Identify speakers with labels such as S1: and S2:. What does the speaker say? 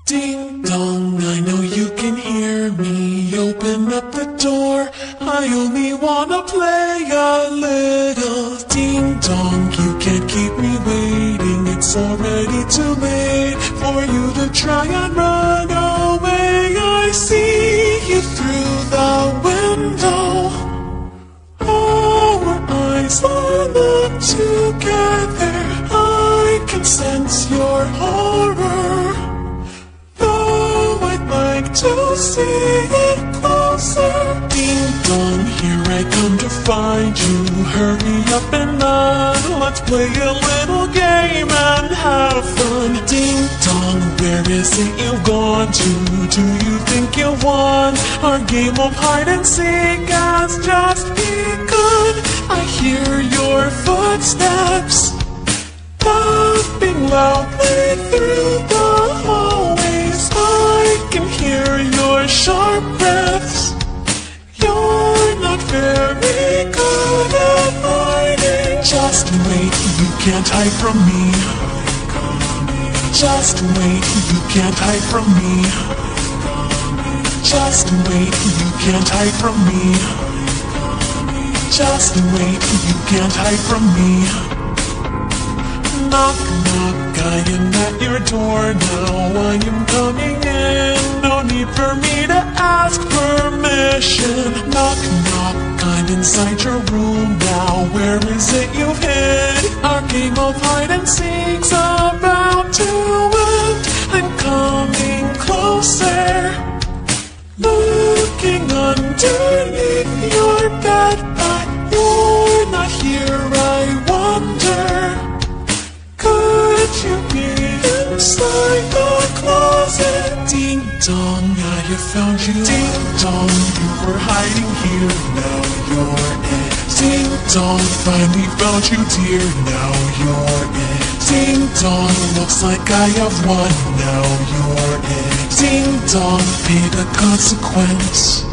S1: Ding dong, I know you can hear me. Open up the door, I only wanna play a little. Ding dong, you can't keep me waiting. It's already too late for you to try and run away. I see you through the window. Our eyes line up together. I can sense your horror. To see it closer. Ding dong, here I come to find you. Hurry up and run. Let's play a little game and have fun. Ding dong, where is it you've gone to? Do you think you won? Our game of hide and seek has just begun. I hear your footsteps thumping loudly through the hallways. I can hear your sharp breaths. You're not very good at hiding. Just wait, you can't hide from me. Just wait, you can't hide from me. Just wait, you can't hide from me. Just wait, you can't hide from me. Knock, knock, I am at your door now. I am coming in. No need for me to ask permission. Knock, knock, I'm inside your room now. Where is it you've hid? Our game of hide and seek's about to end. I'm coming closer, looking underneath your bed, but you're not here. I wonder, could you be inside the closet? Ding dong, I have found you. Ding dong, you were hiding here, now you're in. Ding dong, finally found you dear, now you're in. Ding dong, looks like I have won, now you're in. Ding dong, pay the consequence.